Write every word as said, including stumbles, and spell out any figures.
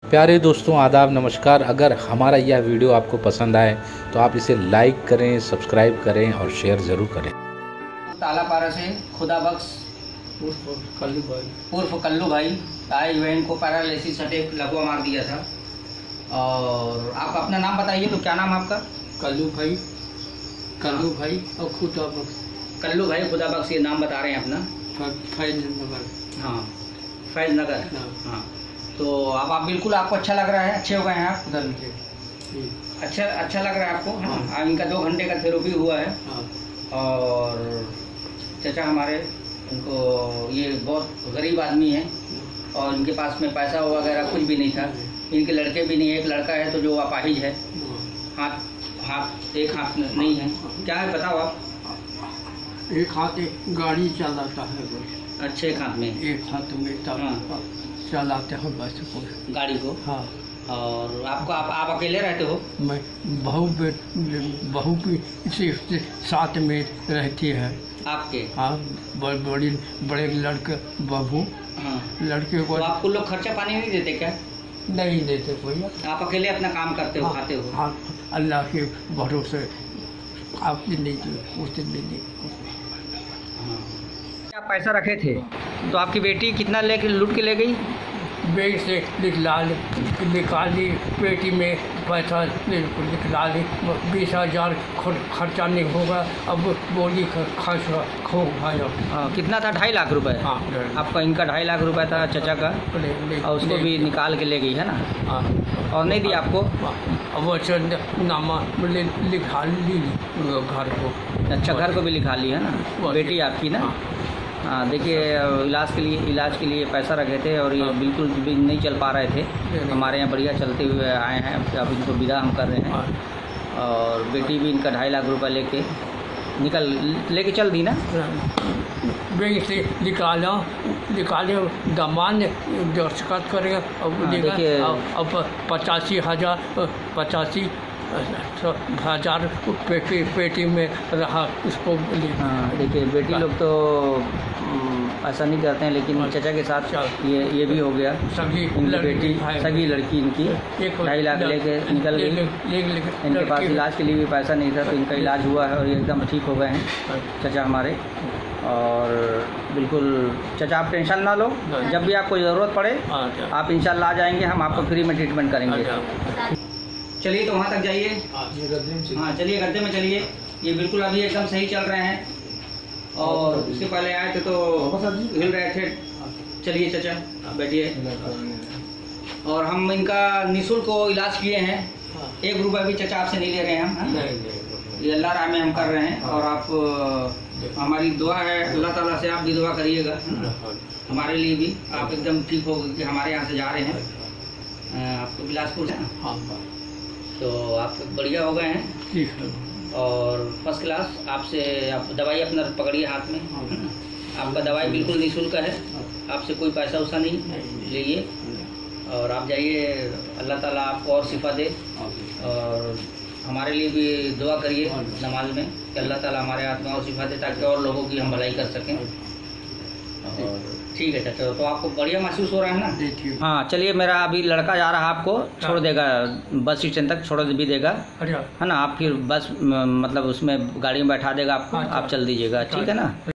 प्यारे दोस्तों, आदाब, नमस्कार। अगर हमारा यह वीडियो आपको पसंद आए तो आप इसे लाइक करें, सब्सक्राइब करें और शेयर ज़रूर करें। तालापारा से खुदा बख्श कल्लू भाई उर्फ कल्लू भाई आए हुए, इनको पैरालिसिस अटैक लकवा मार दिया था। और आप अपना नाम बताइए, तो क्या नाम है आपका? कल्लू भाई कल्लू भाई और खुदा बख्श। कल्लू भाई खुदा बख्श, ये नाम बता रहे हैं अपना? फैज नगर। हाँ, फैज नगर। हाँ, तो अब आप बिल्कुल, आपको अच्छा लग रहा है? अच्छे हो गए हैं आप? उधर अच्छा अच्छा लग रहा है आपको? हाँ, इनका दो घंटे का थेरेपी हुआ है। हाँ। और चाचा हमारे, उनको, ये बहुत गरीब आदमी है और इनके पास में पैसा वगैरह कुछ भी नहीं था। इनके लड़के भी नहीं है, एक लड़का है तो जो अपाहिज है, हाथ हाथ एक हाथ नहीं है। क्या है बताओ आप? एक हाथ एक गाड़ी चलाता है बस। अच्छे एक हाथ में, एक हाथ में तब हाँ। चलाते हो बस को, गाड़ी को। हाँ। और आपको, आप आप अकेले रहते हो? मैं बहू बे बहू भी इसी साथ में रहती है आपके? हाँ, बड़, बड़ी बड़े लड़के बहू। हाँ। लड़के को तो आपको लोग खर्चा पानी नहीं देते क्या? नहीं देते कोई। आप अकेले अपना काम करते हो, हाँ, खाते हो? हाँ, अल्लाह के भरोसे आप दिन नहीं दिए, उस दिन नहीं दिए। आप पैसा रखे थे तो आपकी बेटी कितना लेके लूट के ले गई? बैंक से निकला निकाली, पेटी में पैसा निकला ली। बीस हजार खर्चा नहीं होगा, अब बोली खर्च खो भाई। हाँ, कितना था? ढाई लाख रुपए। हाँ, आपका, इनका ढाई लाख रुपए था चाचा का, और उसको भी निकाल के ले गई है ना? हाँ। और नहीं दिया आपको? वो नामा लिखा ली घर को। अच्छा, घर को भी लिखा ली है ना? बेटी आपकी ना? हाँ, देखिए, इलाज के लिए इलाज के लिए पैसा रखे थे और ये बिल्कुल भी नहीं चल पा रहे थे। हमारे यहाँ बढ़िया चलते हुए आए हैं, अब इनको विदा हम कर रहे हैं। और बेटी भी इनका ढाई लाख रुपए लेके निकल लेके चल दी ना? बैंक से निकाला निकाले दामान दस्तखत करेगा। अब देखिए, अब पचासी हजार पचासी हजार पेटी पेटी में रहा उसको। हाँ, देखिए, बेटी लोग तो ऐसा नहीं करते हैं, लेकिन चाचा के साथ ये ये भी हो गया। सभी इनकी बेटी, सगी लड़की इनकी ढाई लाख लेके निकल गई। इनके पास इलाज के लिए भी पैसा नहीं था, तो इनका इलाज हुआ है और ये एकदम ठीक हो गए हैं चाचा हमारे। और बिल्कुल चाचा, आप टेंशन ना लो, जब भी आपको ज़रूरत पड़े आप इंशाल्लाह आ जाएंगे, हम आपको फ्री में ट्रीटमेंट करेंगे। चलिए, तो वहाँ तक जाइए। हाँ, चलिए, गद्दे में चलिए। ये बिल्कुल अभी एकदम सही चल रहे हैं, और उसके पहले आए थे तो हिल रहे थे। चलिए चाचा, बैठिए। और हम इनका निःशुल्क इलाज किए हैं, एक रुपया भी चाचा आपसे नहीं ले रहे हैं हम। ये अल्लाह राह में हम कर रहे हैं, और आप, हमारी दुआ है अल्लाह ताला से, आप भी दुआ करिएगा हमारे लिए भी। आप एकदम ठीक हो कि हमारे यहाँ से जा रहे हैं, आपको बिलासपुर से, तो आप बढ़िया हो गए हैं और फर्स्ट क्लास। आपसे, आप दवाई अपना पकड़िए हाथ में। आपका दवाई बिल्कुल निःशुल्क है, आपसे कोई पैसा वैसा नहीं लीजिए। और आप जाइए, अल्लाह ताला आपको और शिफा दे। और हमारे लिए भी दुआ करिए नमाज में कि अल्लाह ताला हमारे हाथ में और शिफा दे, ताकि और लोगों की हम भलाई कर सकें। और ठीक है चाचा, तो आपको बढ़िया महसूस हो रहा है ना? हाँ, चलिए, मेरा अभी लड़का जा रहा है, आपको छोड़ देगा, बस स्टैंड तक छोड़ भी देगा, है ना? आप फिर बस मतलब उसमें गाड़ी में बैठा देगा आपको, आप चल दीजिएगा, ठीक है ना?